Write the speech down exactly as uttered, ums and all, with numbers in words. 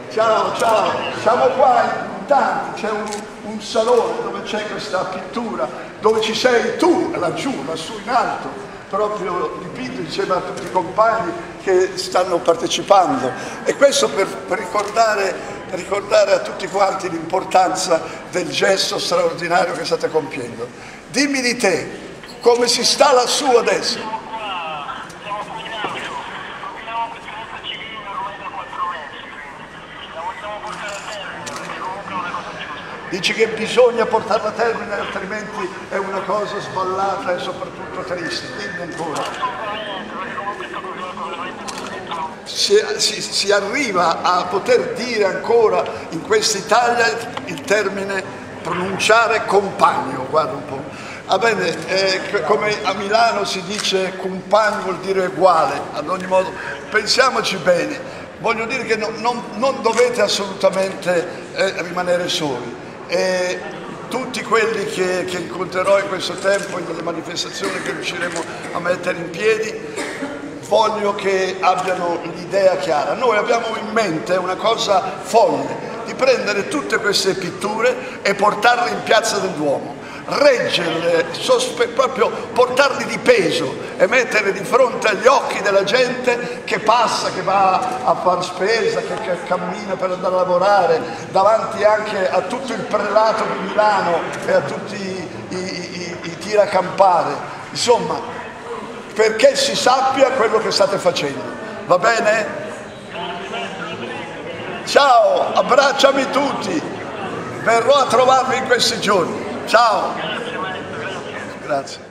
Ciao, ciao, siamo qua in tanti, c'è un, un salone dove c'è questa pittura, dove ci sei tu, laggiù, lassù in alto, proprio dipinto insieme a tutti i compagni che stanno partecipando. E questo per, per ricordare, ricordare a tutti quanti l'importanza del gesto straordinario che state compiendo. Dimmi di te, come si sta lassù adesso? Dici che bisogna portarla a termine, altrimenti è una cosa sballata e soprattutto triste. Dimmi ancora. Si, si, si arriva a poter dire ancora in quest'Italia il termine, pronunciare compagno, guarda un po'. Va bene, eh, come a Milano si dice compagno vuol dire uguale, ad ogni modo pensiamoci bene, voglio dire che no, non, non dovete assolutamente eh, rimanere soli. E tutti quelli che, che incontrerò in questo tempo, in delle manifestazioni che riusciremo a mettere in piedi, voglio che abbiano l'idea chiara. Noi abbiamo in mente una cosa folle, di prendere tutte queste pitture e portarle in Piazza del Duomo, reggerle, proprio portarli di peso e mettere di fronte agli occhi della gente che passa, che va a far spesa, che, che cammina per andare a lavorare, davanti anche a tutto il prelato di Milano e a tutti i, i, i, i tiracampare, insomma, perché si sappia quello che state facendo, va bene? Ciao, abbracciami tutti, verrò a trovarvi in questi giorni. Ciao. Grazie.